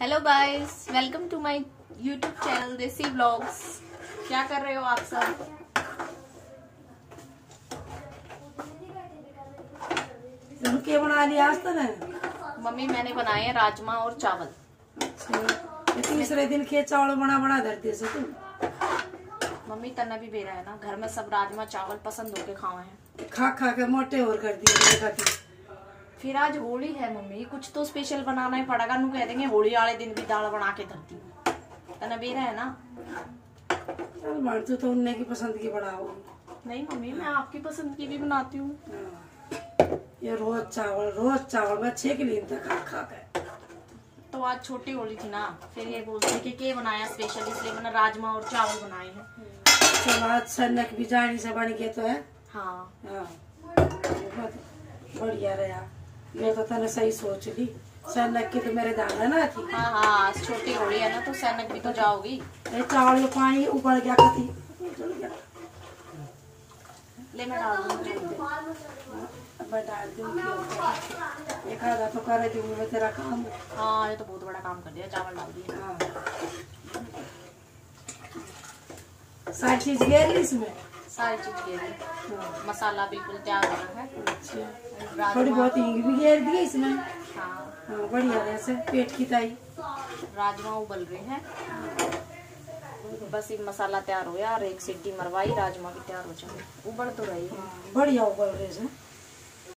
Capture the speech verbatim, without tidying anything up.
Hello guys, welcome to my YouTube channel desi vlogs. क्या कर रहे हो आप सब? तुम क्या बना लिया आज तक? मम्मी मैंने बनाए हैं राजमा और चावल। ये तीसरे दिन खेत चावल बना बना धरते से तुम। मम्मी तना भी बेरा है ना, घर में सब राजमा चावल पसंद होके खाए हैं। खा खा के मोटे और कर दिए। फिर आज होली है मम्मी, कुछ तो स्पेशल बनाना ही पड़ेगा। नु कह देंगे होली वाले दिन भी दाल बना के धरती हूँ। तना बेरा है ना। चल मान तू तो उन्ने की पसंद की बनाओ। नहीं मम्मी, मैं आपकी पसंद की भी बनाती हूँ। ये रोज चावल रोज चावल मैं छह के लिए तक खा खा के। तो आज छोटी होली थी ना, फिर ये बोलते कि क्या बनाया स्पेशल, इसलिए मैंने राजमा और चावल बनाए हैं। चल आज सन्नक भी जानी से बन गए तो है। हाँ हाँ बहुत बढ़िया रहा। ये तो तने सही सोच ली। सन्नक की तो मेरे दाना ना थी। हाँ हाँ, आज छोटी होली है ना, तो सैनक भी तो जाओगी। ये चावल का पानी उबल गया कती। ले मैं डाल दूंगी। अब मैं डाल दूंगी। एक आधा तो कर दूंगी मैं तेरा काम। हाँ, ये तो बहुत बड़ा काम कर दिया, चावल डाल दिए। हाँ सारी चीज घेर ली इसमें। सारी चीज घेर ली, मसाला बिल्कुल तैयार हो रहा है। अच्छा, थोड़ी बहुत हींग भी घेर दी इसमें। हाँ हाँ बढ़िया है, ऐसे पेट की ताई। राजमा उबल रहे हैं, बस ये मसाला तैयार हो गया और एक सीटी मरवाई, राजमा भी तैयार हो जाए। उबल तो रही है। बढ़िया उबल रहे हैं।